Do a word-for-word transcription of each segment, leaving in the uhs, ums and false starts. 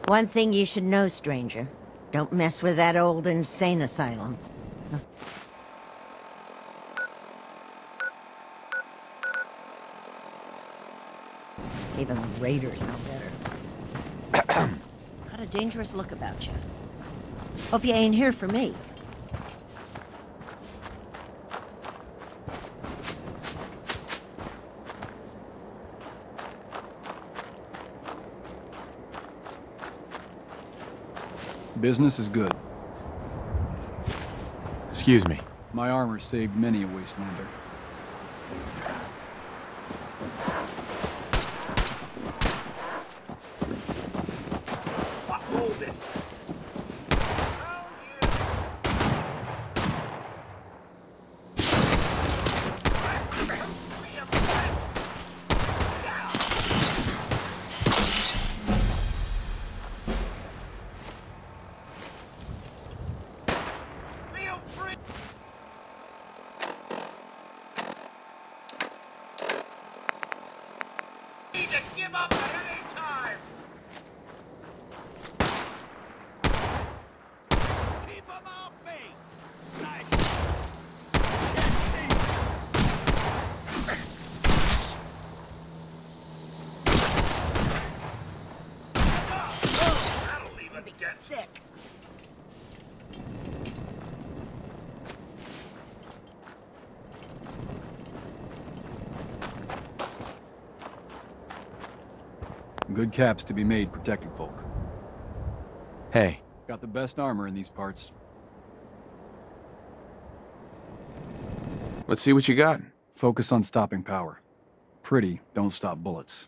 One thing you should know, stranger. Don't mess with that old insane asylum. Even the raiders know better. Got a dangerous look about you. Hope you ain't here for me. Business is good. Excuse me. My armor saved many a wastelander. What's all this? Give up at any time! Keep them off me! Nice! That'll leave a get sick! Good caps to be made protecting folk. Hey. Got the best armor in these parts. Let's see what you got. Focus on stopping power. Pretty don't stop bullets.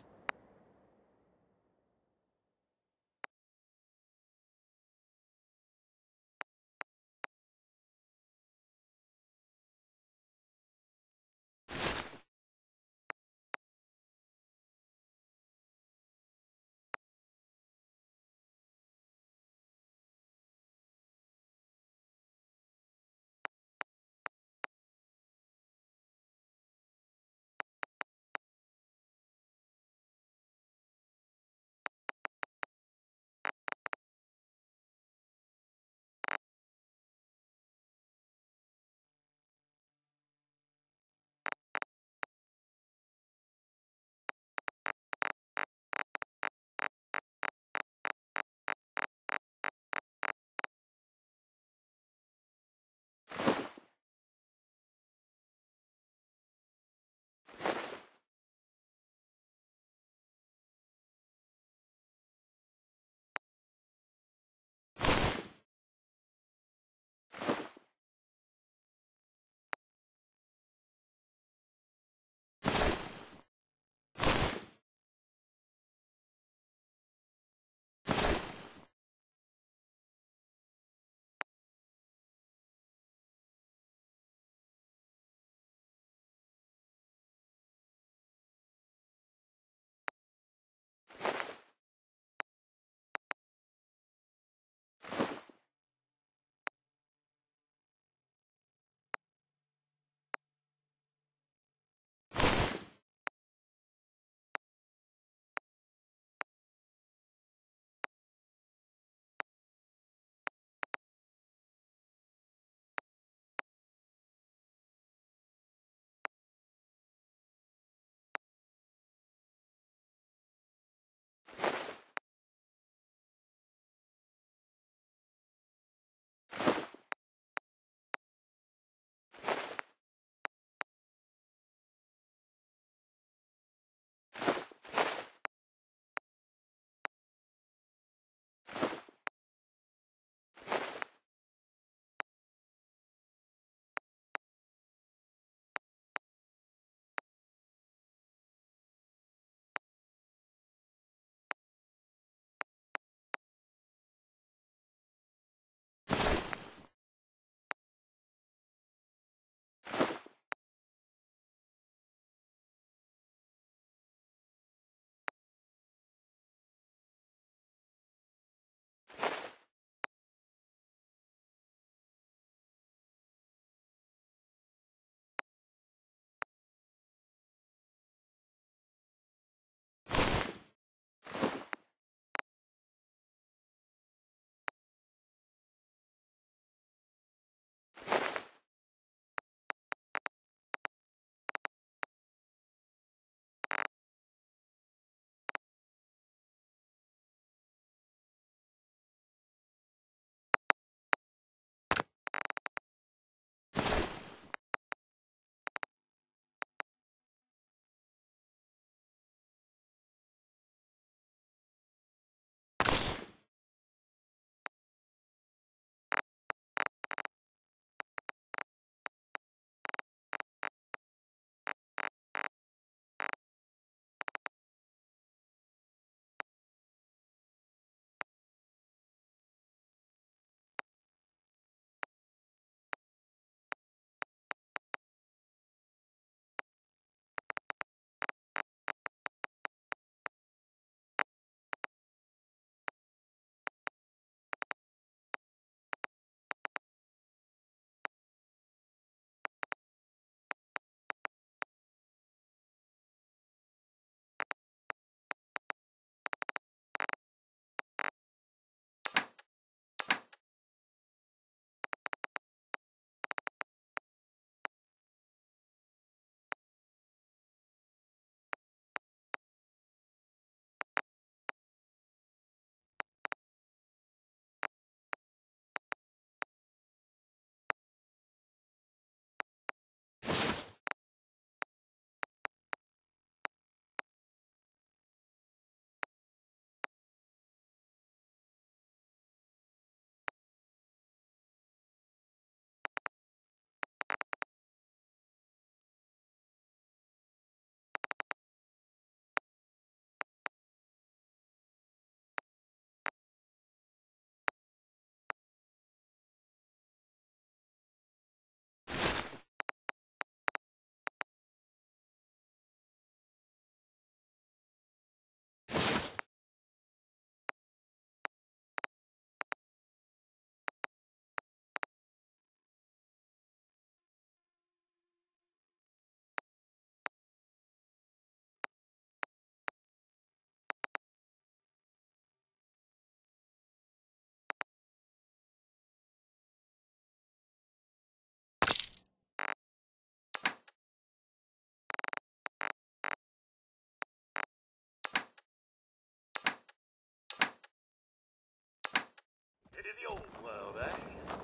your world, eh?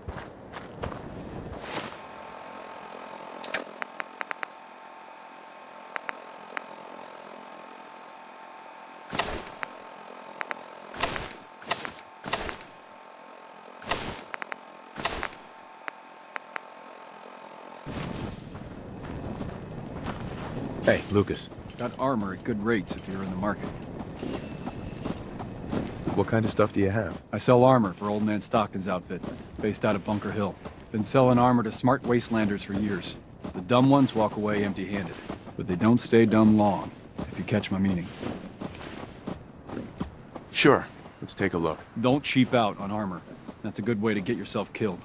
Hey, Lucas. Got armor at good rates if you're in the market. What kind of stuff do you have? I sell armor for Old Man Stockton's outfit, based out of Bunker Hill. Been selling armor to smart wastelanders for years. The dumb ones walk away empty-handed, but they don't stay dumb long, if you catch my meaning. Sure. Let's take a look. Don't cheap out on armor. That's a good way to get yourself killed.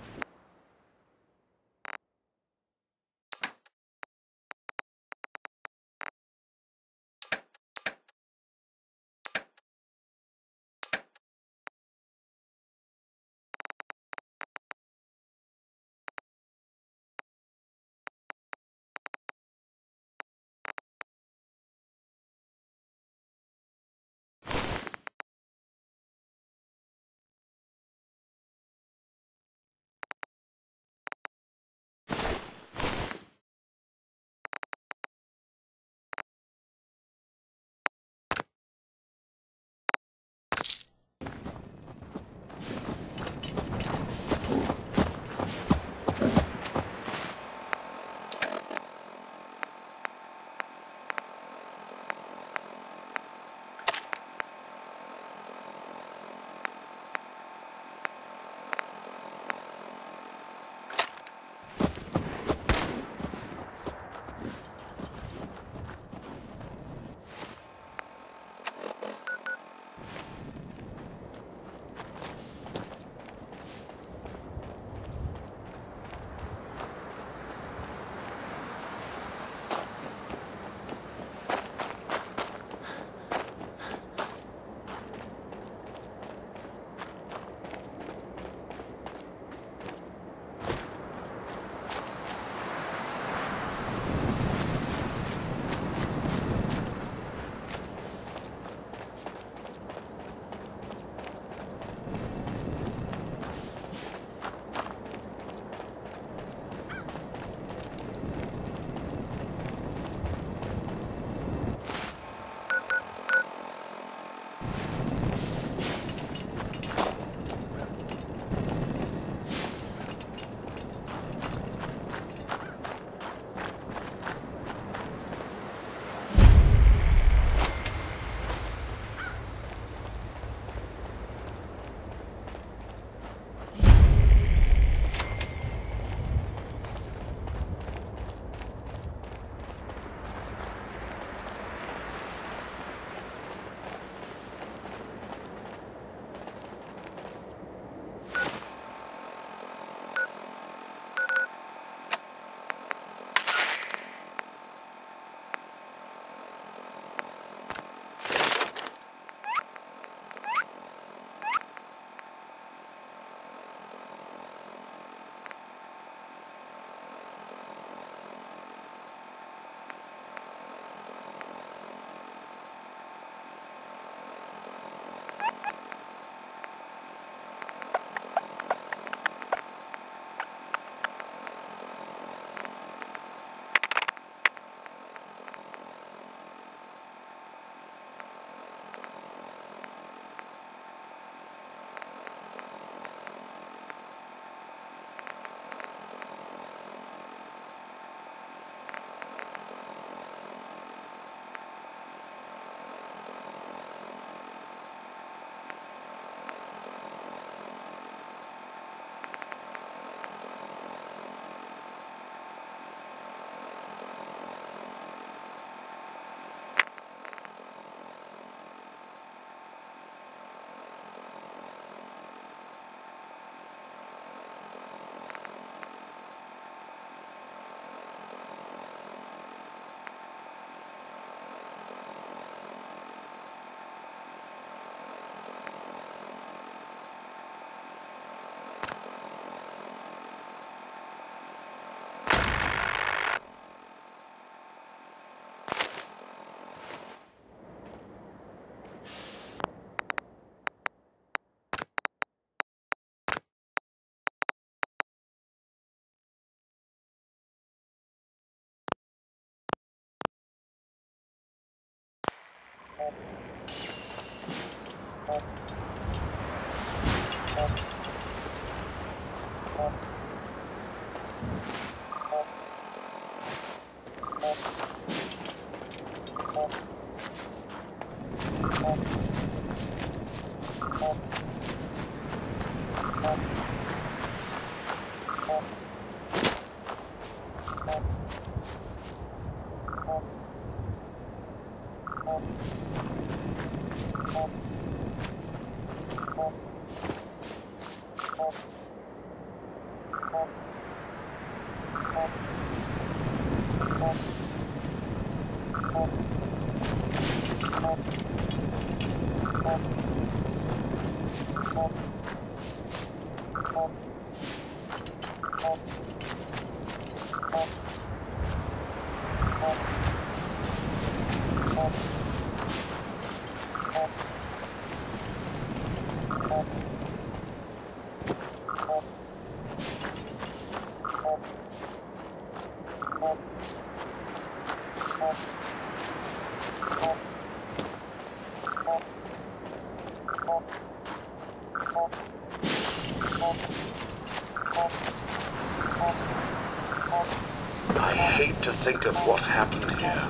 I hate to think of what happened here.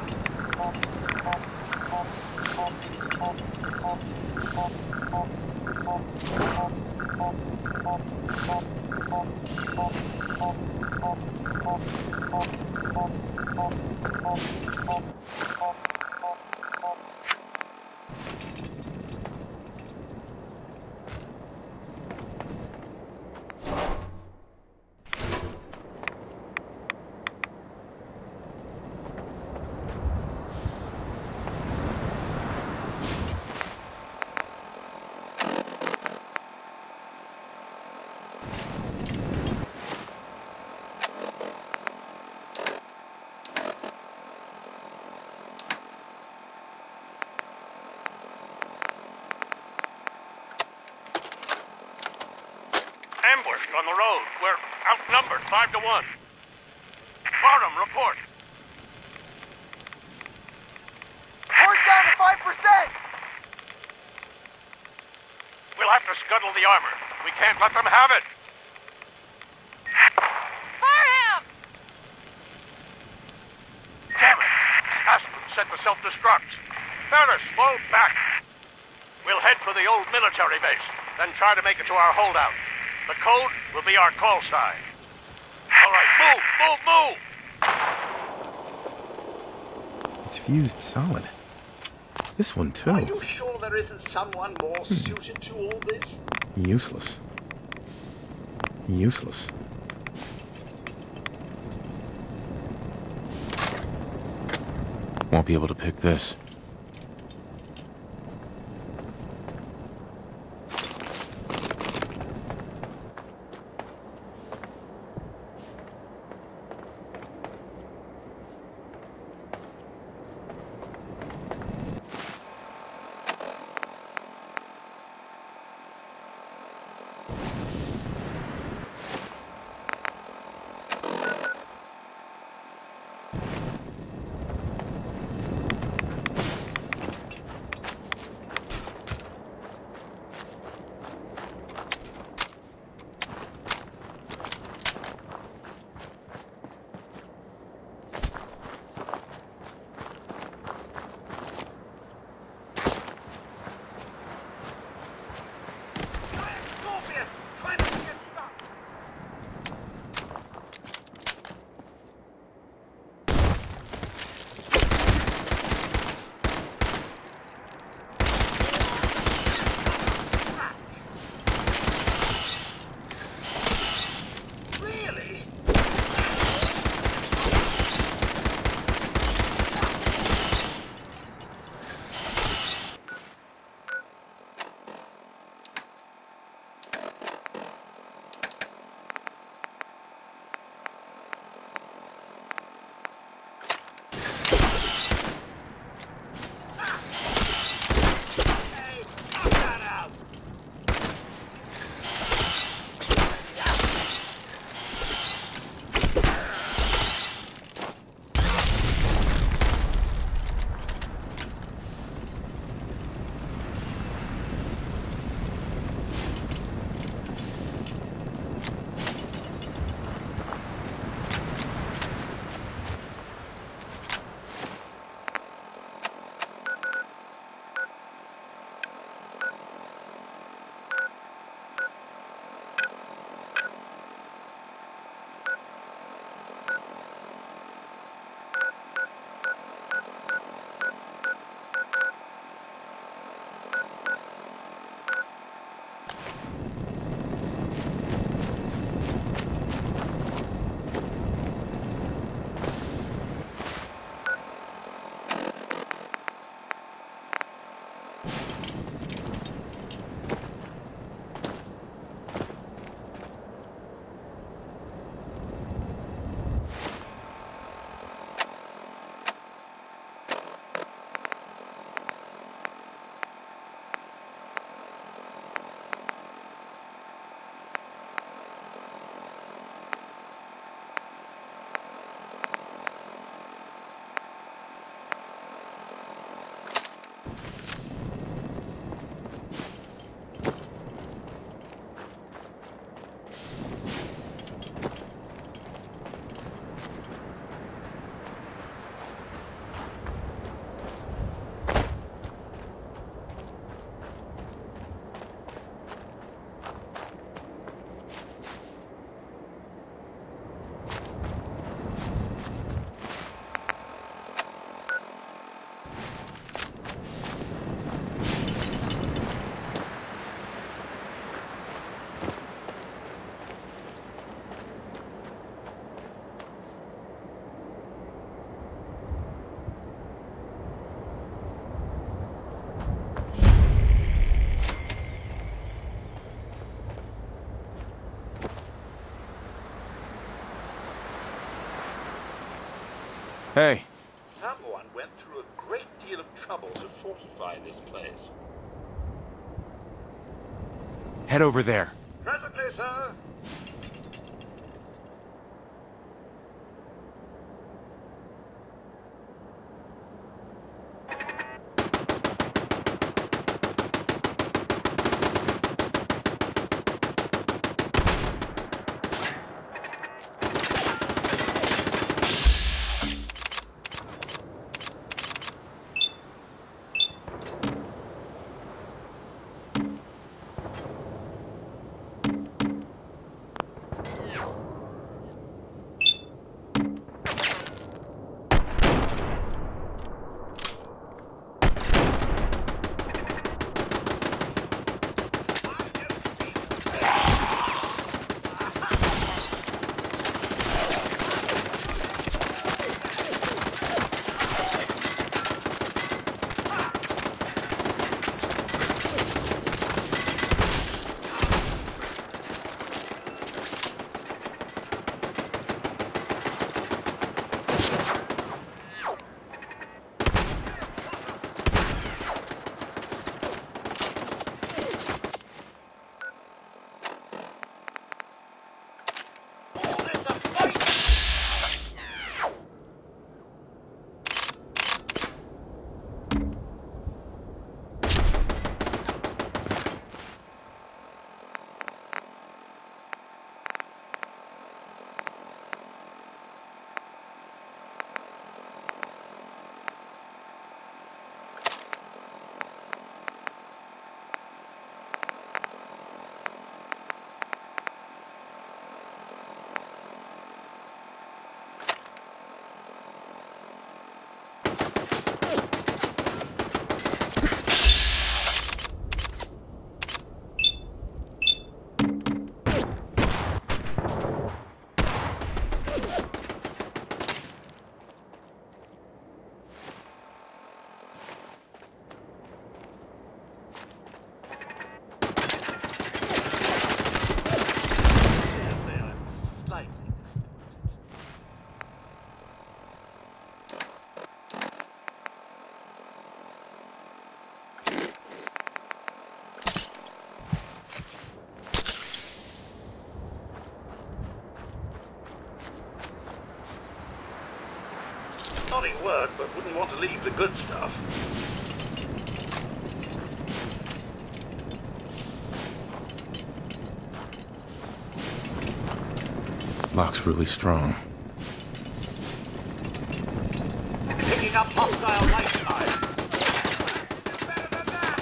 Ambushed on the road. We're outnumbered five to one. Barnum, report. Horse down to five percent! We'll have to scuttle the armor. We can't let them have it. Fire him! Damn it. Aspen set the self-destruct. Ferris, fall back. We'll head for the old military base, then try to make it to our holdout. The code will be our call sign. All right, move, move, move! It's fused solid. This one, too. Are you sure there isn't someone more suited to all this? Useless. Useless. Won't be able to pick this. Hey, Someone went through a great deal of trouble to fortify this place. head over there. Presently, sir. Nodding work, but wouldn't want to leave the good stuff. Lock's really strong. Picking up hostile light side. Better than that.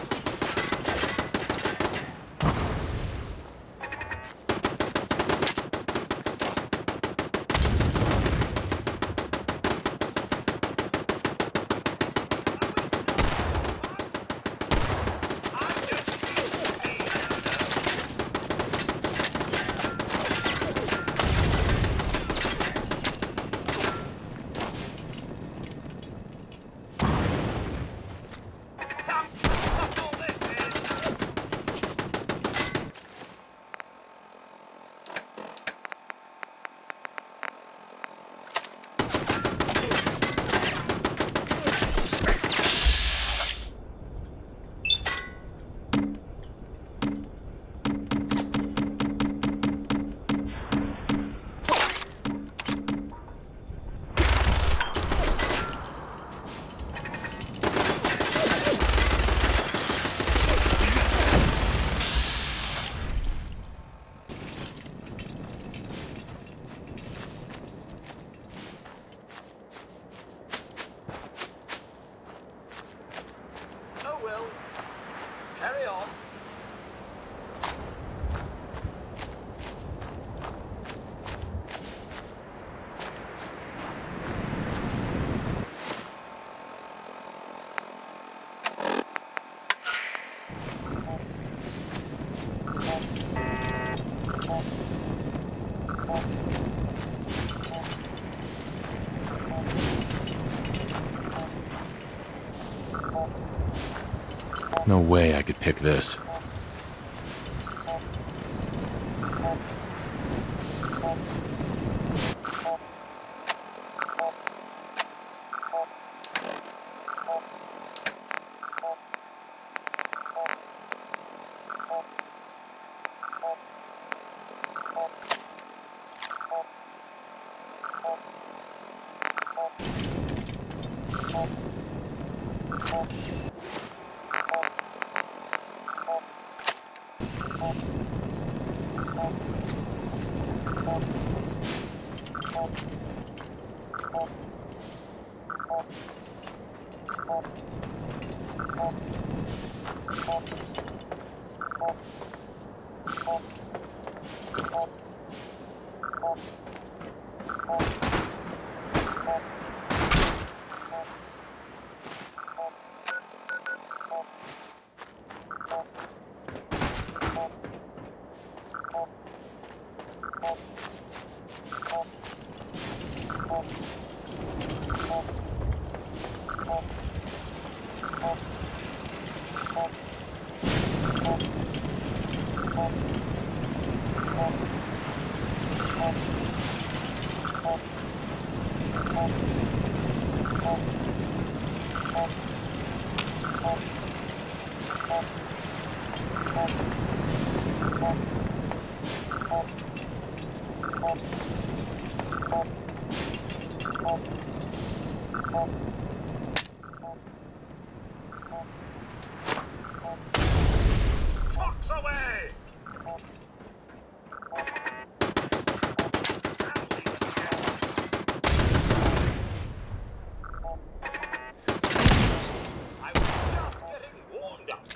Carry on. No way I could pick this. Fox away! I was just getting warmed up.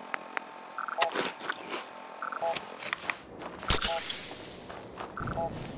Oh.